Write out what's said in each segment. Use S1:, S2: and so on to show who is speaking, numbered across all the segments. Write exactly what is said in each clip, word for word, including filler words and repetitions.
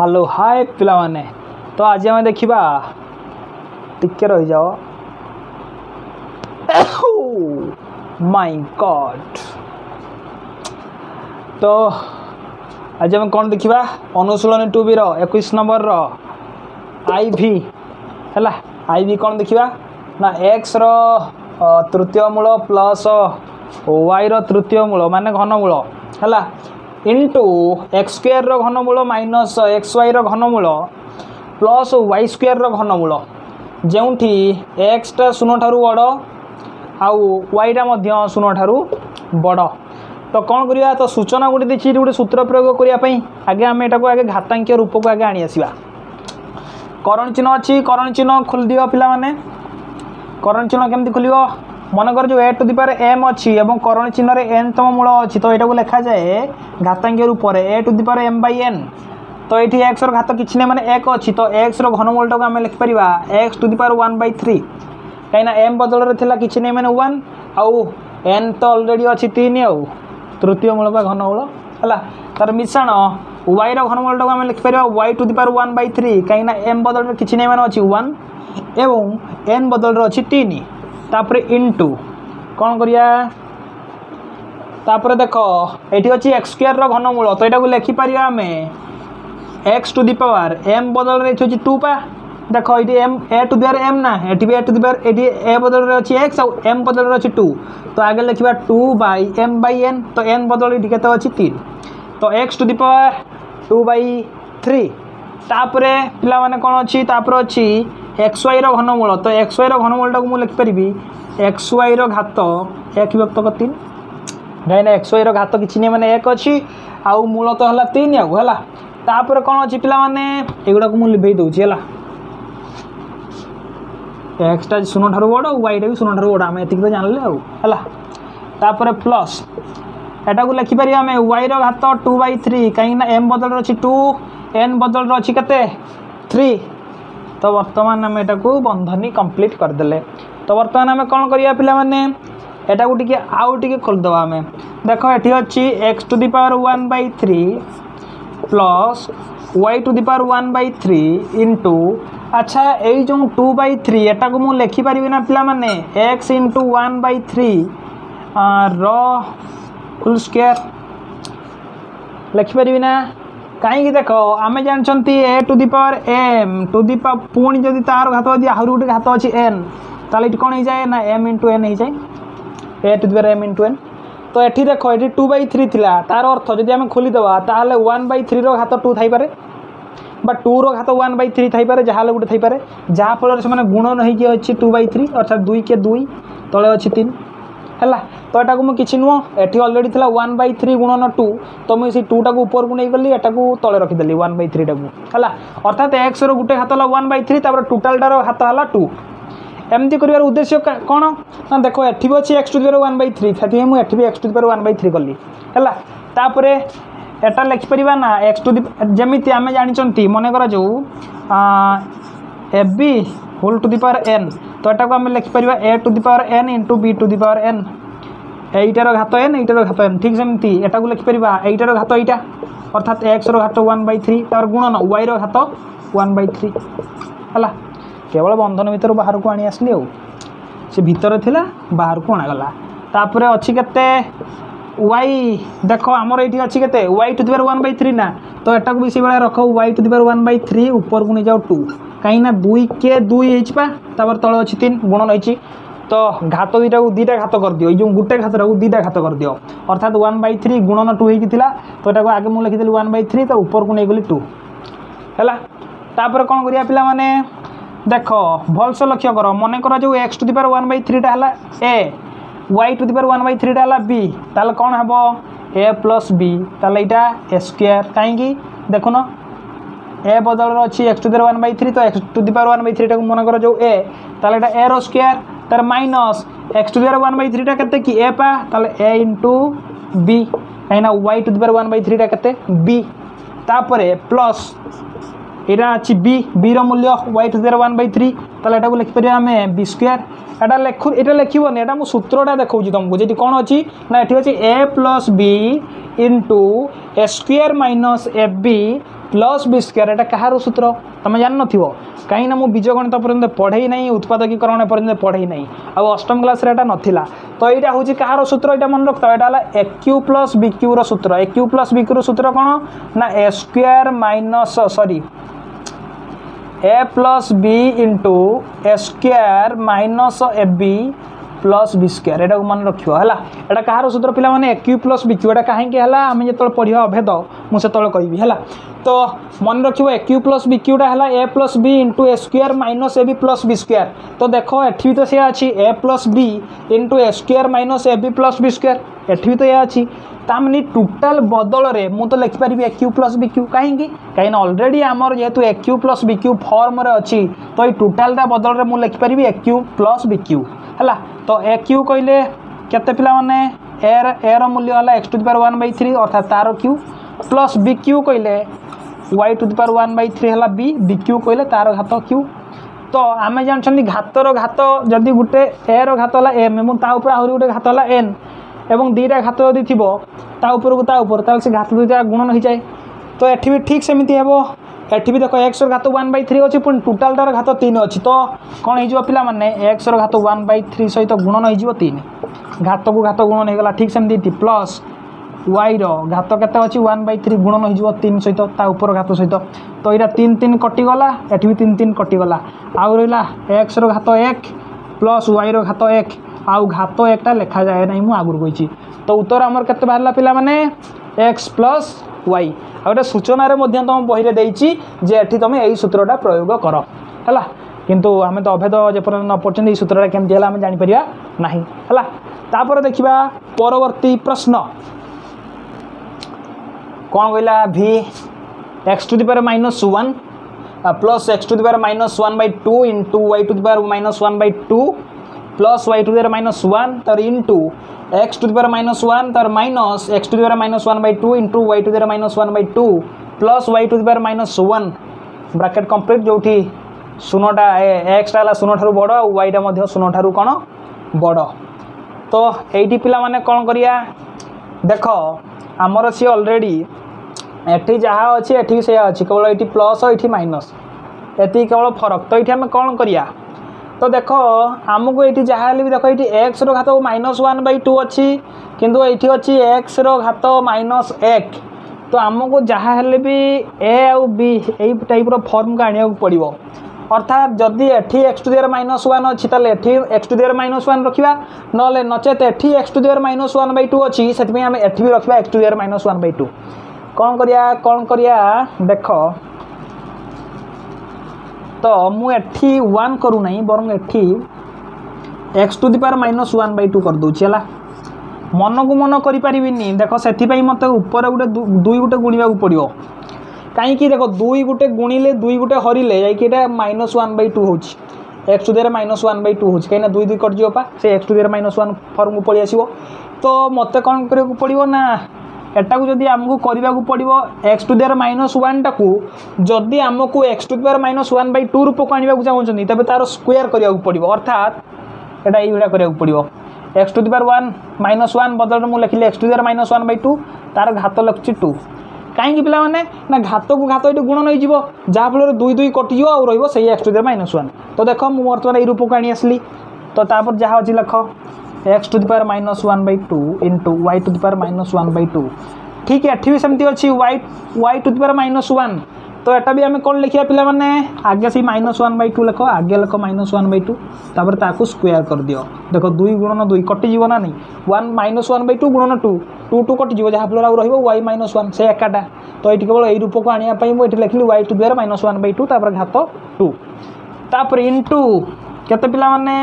S1: Hello hi पिला माने तो आज आम देखा टिके रही जाओ माय गॉड तो आज आम कौन देखा अनुशीलन टू बी इक्कीस नंबर आई भी है आई भी कौन देखा ना एक्स रो तृतीय मूल प्लस वाई रो तृतीय मूल माने घनमूल है इंटू एक्स स्क्वायर रो घनमूल माइनस एक्स वाई रो घनमूल प्लस वाई स्क्वायर रो घनमूल जोठी एक्स टा शून्य ठारू बड़ आउ वाई टा मध्य शून्य ठारू बड़ तो कौन करिया तो सूचना गोटे देखिए गोटे सूत्र प्रयोग करने आगे आम एटा को आगे घातांकीय रूप को आगे आनी आसिबा करण चिन्ह अच्छी करण चिन्ह खोल दियो पिला माने करण चिन्ह केमती खोलियो मनकर जो a to the power m अच्छी एवं करण चिन्ह एन तम मूल अच्छी तो यहाँ को लिखा जाए घातांकीय रूप में a to the power m by n तो ये एक्स घात किसी नहीं माने एक अच्छी तो एक्स घनमूल टाक आम लिखिपर x to the power one by three कहीं एम बदल में किसी नहीं माने वन आउ एन तो अलरेडी अच्छी तीन आउ तृतीय मूल घनमूल है तार मिश्रण वाई घनमूल टाक आम लिखिपर y to the power one by three कहीं एम बदल में किसी नहीं माने अच्छी वन एवं एन बदल अच्छी तीन तापर इंटू कौन करिया तापर देख ये अच्छी एक्स स्क्वायर रो घनमूल तो यहाँ को लिखिपर आम x to the power m बदल में ये टू पा देख ये m a to the power m ना ये भी ए टू दी पावर ये ए बदल में अच्छी एक्स और एम बदल में अच्छी टू तो आगे लिखा two by m by n तो एन बदल ये के अच्छी तीन तो x to the power two by three तापर पिला माने कौन अच्छी तापर अच्छी एक्स वाई रो घनमूल तो एक्स वाई रो घनमूल टाक मुझे लिखिपर एक्स वाई रो घात एक विभक्त तीन कहीं एक्स वाई रो घात किसी नहीं माने एक अच्छी आउ मूल तो है तीन आउ है तापर कौन अच्छी पिला माने एगुड़ा को मुझे लिभे दूसरी है एक्स टा शून्य ठारू बड़ वाई टा भी शून्य ठारू बड़ आम ये तो जानले आउ है तापर प्लस एटा को लिखिपर आम वाई रो घात टू बै थ्री कहीं एम बदल अच्छी टू एन बदल अच्छी के थ्री तो वर्तमान आम एटा को बंधनी कंप्लीट करदे तो वर्तमान आम कौन करिया पिला माने एटा को टिके आउ टिके खोलदवा आम देख ये अच्छी x to the power one by three plus y to the power one by three into अच्छा यही जो टू बै थ्री एटा को मुझे लिखिपर ना पिला माने x into one by three रो फुल स्क्वायर लिखिपर ना कहीं देख आम जानते a to the power m to the power पुणी जदि तार घात जदि आहरी गोटे घात अच्छी एन ताल ये कौन हो जाए ना एम इंटू एन हो जाए a to the power m into n तो ये देख ये टू बै थ्री था तार अर्थ जदि आम खोलीदेवा ताल वन बै थ्री घात टू थाईपे बा टू घात वन बै थ्री थाईपे जहाँ गोटे थाईपे जहाँफल से गुणन होगी अच्छी टू बै थ्री अर्थात दुई के दुई तले अच्छी तीन है तो यहाँ को मुझे नुह एटी अलरेडी था वन बै थ्री गुणन टू तो मुझे टू टाक ऊपर को नहीं गली एटा को तले रखीदेली वन बै थ्री टाक है अर्थात एक्स रो गोटे हाथ है वन बै थ्री टोटालटार हाथ है टू एमती कर उद्देश्य कौन ना देख एटी भी अच्छी x to the power one by three से मुझे भी x to the power one by three कली है एटा लिखिपर ना एक्स टू दी जमी आम जानते मनकर जो a b whole to the power n तो यहाँ को आम लिखिपर a to the power n into b to the power n एटार घात एन एटार घात एन ठीक सेमती एटा को लिखिपर एटार घात एटा अर्थात एक्स रो घात वन बै थ्री तार गुणन वाई रो घात वन बै थ्री है केवल बंधन भर बाहर को आनी आसली से भितर थिला बाहर को अणागला तापर अच्छी के वाई देख आमर ये अच्छी के y to the power one by three ना तो एटा को भी से रख y to the power one by three ऊपर को नहीं जाओ टू कहीं दुई के दुई होपर तले अच्छी तीन गुणन होती तो घात दुईटा को दुईटा घात कर दियो जो गोटे घात दुईटा घात कर दियो अर्थात वन बै थ्री गुणन टू होती तो यहाँ आगे मुझे लिखिदेली वन बै थ्री तो ऊपर को नहीं गली टू है तापर कौन करिया पिला माने देख भलस लक्ष्य कर मन कर जो x to the power one by थ्रीटा है a y to the power one by थ्रीटा है बी ताल कौन हम ए प्लस बी ताल यहाँ ए स्क्वायर कहीं देखुन ए बदल अच्छी x to the power one by three तो x to the power one by थ्रीटा मन कर जो ए ताल ए रो स्क्वायर तार minus x to the power one by थ्रीटा के कि ए पा ताल ए इंटू बी कहीं y to the power one by थ्रीटा के बी तापर प्लस यहाँ अच्छी बी बी रूल्य y to the power one by three ताल यहाँ को लिखिपर आम बी स्क्वायर एटा लिखु ये लिखोनी एटा मुझे सूत्रटा देखा तुमको जी कौन अच्छी ना ये अच्छी a plus b into a square minus f b plus b square एटा कहार सूत्र तुम जान न कहीं ना बीजगणित पर्यंत पढ़े ना उत्पादकीकरण पर्यंत पढ़े ना आ अष्टम क्लास एटा नथिला तो यहाँ हूँ कहार सूत्र यहाँ मन रखता यहाँ a cube plus b cube रूत्र a cube plus b cube सूत्र कौन ना a square minus sorry a plus b into a square minus a b plus b square एटा मन रखियो है एटा कहार सूत्र पिला माने a cube plus b cube एटा कहीं आम जो पढ़ा अभेद मुझे कहबी है तो मन रखियो ए क्यू प्लस बी क्यूटा है a plus b into a square minus a b plus b square तो देख एठी भी तो से अच्छी a plus b into a square minus a b plus b square एठी भी तो यह अच्छी तामनी टोटाल बदल रे मु तो लिखिपारि a cube plus b cube कहीं कहीं ऑलरेडी आमर जेहेतु a cube plus b cube form रे अच्छी तो ये टोटालटा बदल रे मु लिखिपारि a cube plus b cube है तो ए क्यू कहले केते पिला माने एर एर मूल्य है x to the power one by three अर्थात तार क्यू प्लस बी क्यू कहले y to the power one by three है बी बी क्यू कहले तार घात क्यू तो आम जानते घातर घात जदि गोटे ए रघात है एम और ता आहरी गोटे घात है एन एवं दीटा घात जदि थी तापर को तापर से घात दुईटा गुणन हो जाए तो ये भी ठीक सेमती हे एठी भी देख एक्स घात वन बै थ्री अच्छी पुणी टोटालटार घात तीन अच्छी तो कौन हो पिला माने एक्स घात वन बै थ्री सहित गुणन हो तीन घात को घात गुणन होगा ठीक सेमती प्लस वाई घात केते अच्छी वन बै थ्री गुणन हो तीन सहित तापर घात सहित तो यहाँ तीन तीन कटिगला एठी भी तीन तीन कटिगला आउ रहा एक्स घात एक प्लस वाई घात एक आउ घात एकटा लेखा जाए ना मुझे आगुरी कही तो उत्तर आमर के बाहर पिला माने एक्स प्लस वाई आउटे सूचना तुम बही देती जे एठी तुम यही सूत्रटा प्रयोग कर है किंतु आम तो अभेद जेपर्यंत न पढ़ते ये सूत्रटा केमती है आम जापर ना है तापर देखा परवर्ती प्रश्न कौन कहला भी x to the power minus one plus x to the power minus one by two into y to the power minus one by two plus y to the power minus one तर into x to the power minus one तर minus x to the power minus one by two into y to the power minus one by two plus y to the power minus one bracket complete जो शून्यटा एक्सटा शून्य ठारू बड़ और वाईटा शून्य ठारू कौन बड़ तो ये पिला माने कौन करिया देख आमर सी ऑलरेडी एठी जहाँ अच्छी एठी से अच्छी केवल ये प्लस ये माइनस ये केवल फरक तो ये आम कौन करिया तो देख आमको ये जहाँ भी देख ये एक्स घात माइनस वन बै टू अच्छी किंतु ये अच्छी एक्स घात माइनस एक तो आमको जहाँ हेले भी ए आउ बी यही टाइप फॉर्म को आने पड़ो अर्थात जदि एठी x to the power minus one अच्छी ताले एठी x to the power minus one रखा ना नचेत एठी x to the power minus one by two अच्छी से आम एठी भी रखा x to the power minus one by two कौन करिया कौन करिया देख तो मुझे वन करूना बरং एठी x to the power minus one by two कर दूची है मन को मन करें देख से मत ऊपर गोटे दुई गोटे गुणा पड़ो कहीं देख दुई गोटे गुणिले दुई गोटे हरिले जाइए माइनस वन बै टू हो x to the power minus one by two हो कहीं दुई दुई कटिज पा से x to the power minus one form को पलि आसो तो मत कौन करने पड़ो ना एटा को जदि आमको करने को पड़ो x to the power minus one टाकू जदि आमको x to the power minus one by two रूप को आने चाहते तेज तार स्क्वायर करने को पड़ो अर्थात एटा ये करने को पड़ो x to the power one minus one बदल मुझे लिखिली x to the power minus one by two तार घात लिखुची टू कहीं पिला माने ना घात को घात ये गुणन हो जहाँफल दुई दुई कटिज और रही x to the power minus one तो देख मुझे बर्तमान ये रूप को आनी आसली तो तापर जहाँ अच्छी लिख x to the power minus one by two into y to the power minus one by two ठीक है एठी भी सेमती अच्छी y y to the power minus one तो एटा भी आम कौन लिखा पिला माने आगे से माइनस वन बै टू लिख आगे लिख माइनस वन बै टू तापर ताकू स्क्वायर कर दियो देख दुई गुणन दुई कटिज ना नहीं one minus one by two गुणन टू टू टू कटिज जहाँ फल आउ रही माइनस वन से एकाटा तो ये केवल यही रूप को आने मुझे लिखिली y to the power minus one by two तापर घात टू तापर इंटू केते पिला माने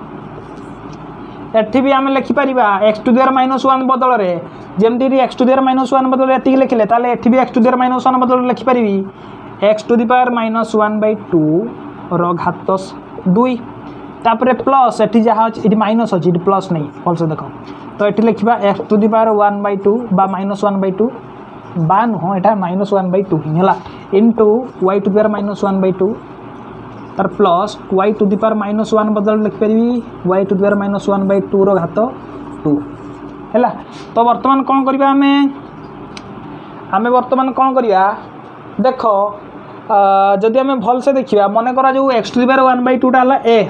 S1: एठी भी आम लिखिपर x to the power minus one बदल में जमती x to the power minus one बदल ये लिखिले ताले एठी भी x to the power minus one बदल लिखिपारि x to the power minus one by two घात दुई तापर प्लस एठी जहाँ अच्छी माइनस अच्छी प्लस नहीं भलसे देख तो ये लिखा x to the power one by two बा माइनस वन बै टू बा नुह एटा माइनस वन बै टू ही है into y to the power minus one by two तार plus y to the power minus one बदल लिखिपारि y to the power minus one by two घात two है तो बर्तमान कौन करवा आम आम बर्तमान कौन करवा देख जदि आम भलसे देखा मन कर जो x to the power one by टूटा है ए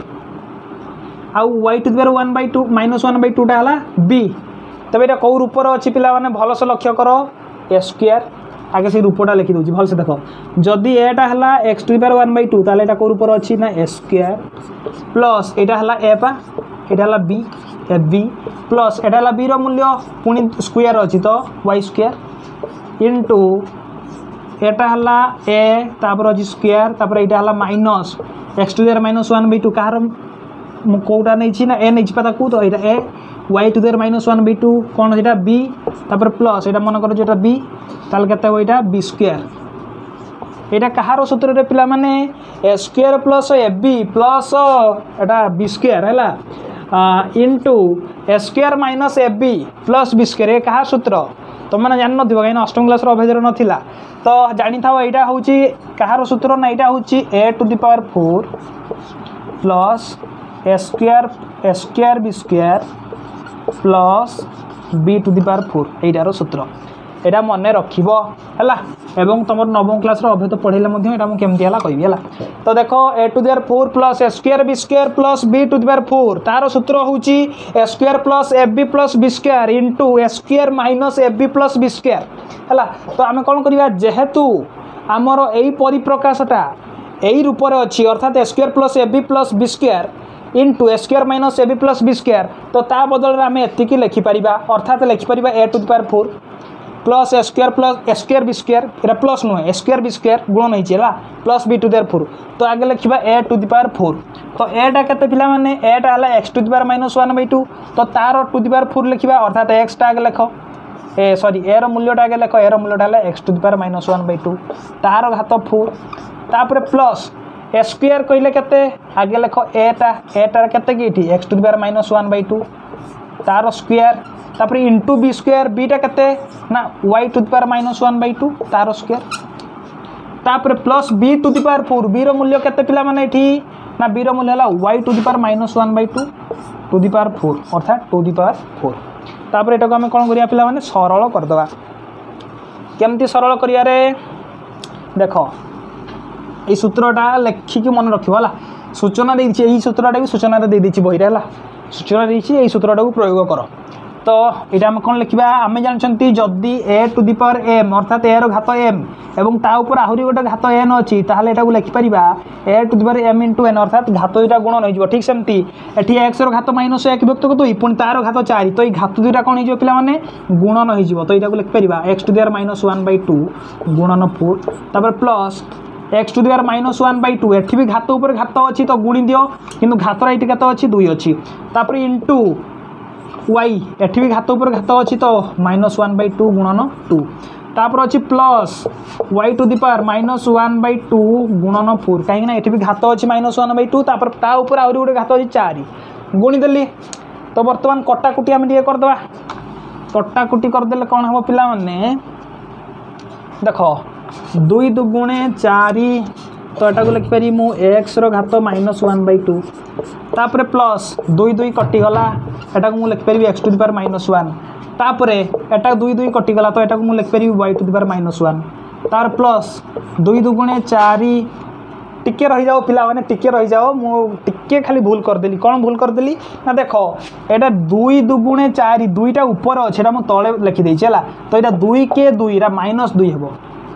S1: आउ y to the power one by two minus one by टूटा है बी तेज ये कौ रूपर अच्छी पिला माने भलसे लक्ष्य कर ए स्क्वायर आगे से रूपटा लिखी दूसरी भलसे देख जदि एटा है x to the power one by two ताले एटा कौ रूपर अच्छी ना ए स्क्वायर प्लस एटा है ए पा एटा है बी ए बी प्लस एटा है बी रो मूल्य पुणी स्क्वायर अच्छी तो वाई स्क्वायर इंटू एटा है ए तापर अच्छी स्क्वायर तापर एटा है minus x to the power minus one by two कहार कौटा नहीं ना ए नहीं पता को तो यहाँ a y to the power minus one by two कौन से बी तापर प्लस यहाँ मन कर जो बी ताल के यहाँ बी स्क्वायर यहाँ कहार सूत्र पिला माने a square plus a b plus एटा बी स्क्वायर है into a square minus a b plus b square ये कहार सूत्र तुम मैंने जान नथिबो कहीं अष्टम क्लास अभ्यास नाला तो जानी था यहाँ हूँ कहार सूत्र ना यहाँ हूँ a to the power four plus a square a square b square plus b to the power four यार सूत्र यहाँ मन रखिबो हैला एवं तुम नवम क्लास अभ्यत पढ़ेले केमती है कहबी है तो देख a to the power four plus a square b square plus b to the power four तार सूत्र हूँ a square plus a b plus b square into a square minus a b plus b square है तो आम कौन करवा जेहेतु आमर यही परिप्रकाशटा यही रूप से अच्छी अर्थात a square plus a b plus b square into a square minus a b plus b square तो ता बदल में आम एतिकी लिखिपर अर्थात लिखिपर a to the power four plus a square plus a square b square ये प्लस नुहे ए स्क्वायर बी स्क्वायर गुण नहीं है plus b to the power four तो आगे लिखा a to the power four तो एटा केते पिला माने एटा है x to the power minus one by two तो तार टू द पावर फोर लिखा अर्थात एक्सटा आगे लिख ए सॉरी ए मूल्यटा आगे लिख ए मूल्यटा है x to the power minus one by two तार घात फोर तापर प्लस ए स्क्वायर कहले केते आगे लिख एटा एटार केते कि x to the power minus one by two तार स्क्वायर तापर इंटू बी स्क्वायर बीटा केते ना y to the power minus one by two तार स्क्वायर तापर plus b to the power four b रो मूल्य केते पिला माने एठी ना बी रो मूल्य है Y to the power minus one by two to the power four अर्थात टू द पावर फोर तापर एटा को आम कौन करिया पिला माने सरल करदवा केमती सरल करिया रे देखो ये सूत्रटा लेखिकी मन रखिबो है सूचना देछि यही सूत्रटा भी सूचना दे देछि बहिरे है सूचना देछि यही सूत्रटा को प्रयोग कर तो ये आम कौन लिखा आम जानते जदि a to the power m अर्थात ए घात एम एवं ता ऊपर आहरी गोटे घात एन अच्छी ताहले एटा को लिखिपर a to the power m into n अर्थात घात दुईटा गुण नहीं ठीक सेमती एटी एक्स घात माइनस एक व्यक्त को दुई पुणी तार घात चार तो ये घात दुईटा कौन हो पाने गुणन हो तो यहाँ लिखिपर x to the power minus one by two गुणन फोर तापर plus x to the power minus one by two एटी भी घात ऊपर घात अच्छी तो गुणी दियो किंतु घातर ये घात अच्छी दुई अच्छी तापर इंटू वाई एटी भी घात ऊपर घात अच्छी तो माइनस वन बै टू गुणन टू तापर अच्छी plus y to the power minus one by two गुणन फोर कहीं ये भी घात अच्छी माइनस वन बै टू तापर ता ऊपर आहरी गोटे घात अच्छी चार गुणीदेली तो बर्तमान कटाकुटी आम टे करदे कटाकुटी करदे कौन हम पिला माने देख दुई दुगुणे चारि तो यहाँ को लिखिपारी मु एक्स घात माइनस वन बै टू तापर प्लस दुई दुई कटिगला एटा को मुझे लिखिपारी x to the power minus one तापर एटा दुई दुई कटिगला तो यहाँ को मुझे लिखिपारी y to the power minus one तार प्लस दुई दुगुणे चारि टिके रही जाओ पिला माने टिके रही जाओ मु टिके खाली भूल करदेली कौन भूल करदेली ना देख एटा दुई दुगुणे चारि दुईटा ऊपर अच्छे एटा मु तले लिखिदे है तो यहाँ दुई के दुई माइनस दुई हे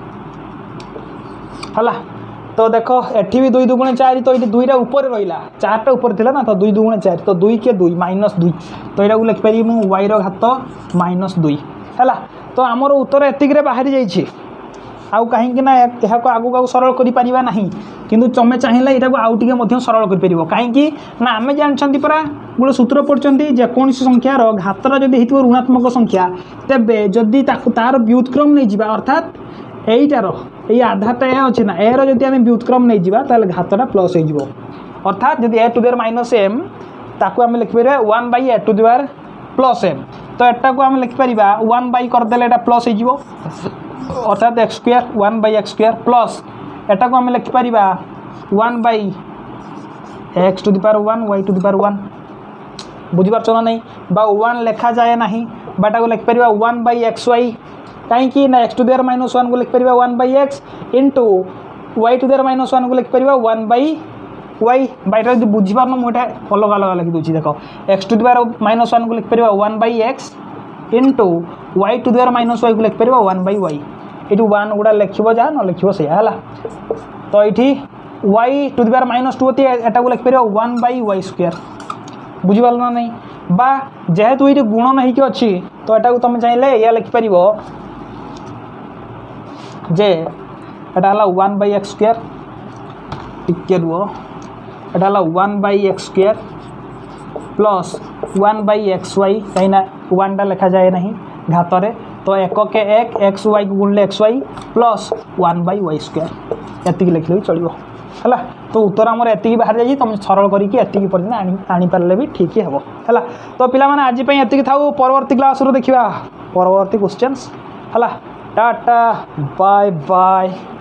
S1: है तो देख एठी भी दुई दुगुणे चार तो ये दुईटा ऊपर रहा चार्टा ऊपर थी ना तो दुई दुगुणे चार तो दुई के दुई माइनस दुई तो यहाँ लिखिपारी मु वाई घात माइनस दुई है तो आमर उत्तर एतिक बाहरी जाइए आउ कहीं ना यहाँ आगू आगू सरल करा किंतु तुम चाहिए यहाँ आउ टे सरल कर कहीं ना आम जानते परा गोटे सूत्र पढ़ते जेकोसी संख्यार घातर जदि हो ऋणात्मक संख्या तेबे जदि तार व्युत्क्रम नहीं जावा अर्थात यहीटार ये आधारटा ए अच्छे ना एर जदि आम व्युत्क्रम नहीं जावा ताले घातटा प्लस हो अर्थात जदि a to the power minus m ताकू आम लिखिपर one by a to the power plus m तो एटा को आम लिखिपर वन बै करदेले एटा प्लस हो अर्थात x square one by x square plus एटा को आम लिखिपर one by x to the power one y to the power one बुझीपार ना नहीं बा वन लेखा जाए ना बाटा को लिखिपर वन बै एक्स वाई कहीं ना x to there minus one को लिखिपर one by x into y to there minus one को लिखिपर वन बै वाई बैटा जो बुझीपार मुझे अलग अलग लिखिदे देख x to there minus one को लिखिपर one by x into y to there minus y को लिखिपर वन बै वाई ये वन गुड़ा लिखो जहाँ न लिखो से है तो ये y to there minus two होती है को लिखिपर वन बै वाई स्क्वायर बुझीपार ना नहीं बा जेहेतु ये गुणन होगी अच्छी तो यहाँ तुम चाहिए या लिखिपर जे एटा वन बै एक्स स्क्वायर टिके रुह एटा one by x square plus one by x y कहीं वन लिखा जाए ना घात तो एक के एक एक्स वाई को गुणले x y plus one by y square एति लिखले भी चलो है तो उत्तर आमर एति बाहर जाइए तुम सरल करके पर्यटन आनीपारे भी ठीक हे है तो पिला माने आज ये थाऊ परवर्ती क्लास देखा परवर्ती क्वेश्चंस है टाटा बाय बाय।